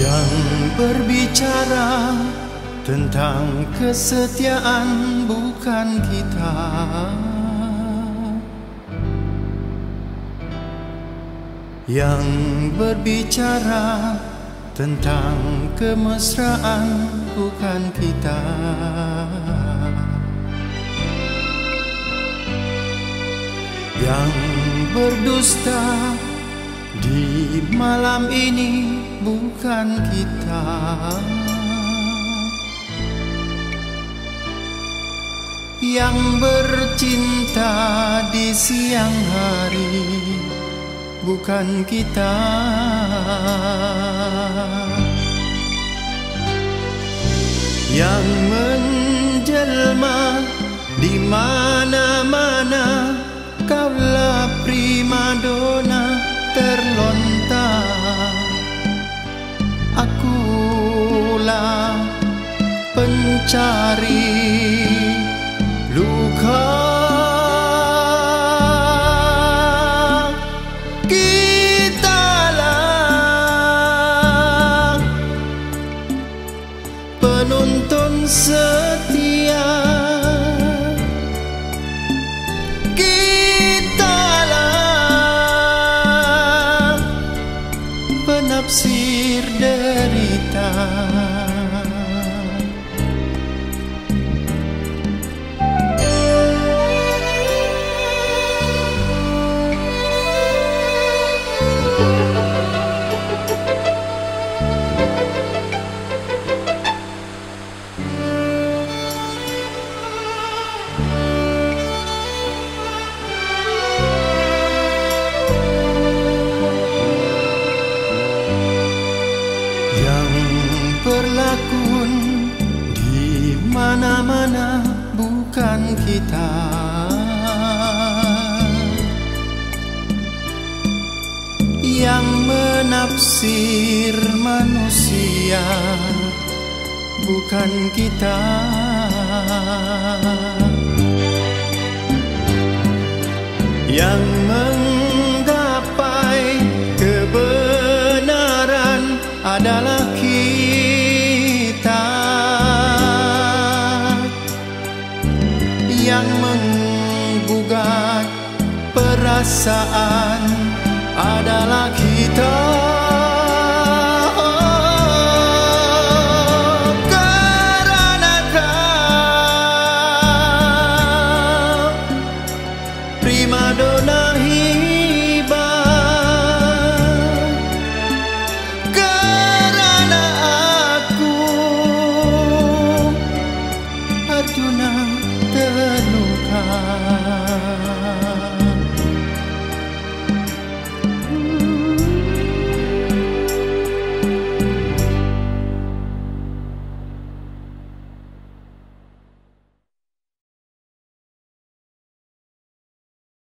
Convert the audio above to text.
yang berbicara tentang kesetiaan bukan kita, yang berbicara tentang kemesraan bukan kita. Yang berdusta di malam ini bukan kita. Yang bercinta di siang hari bukan kita. Yang menjelma di mana-mana, kaulah primadona terlontar. Akulah pencari luka. Kitalah penuntun setia. Kitalah penafsir derita. Berlakon di mana-mana bukan kita. Yang menafsir manusia bukan kita. Yang menggapai kebenaran adalah kita. Yang menggugat perasaan adalah kita.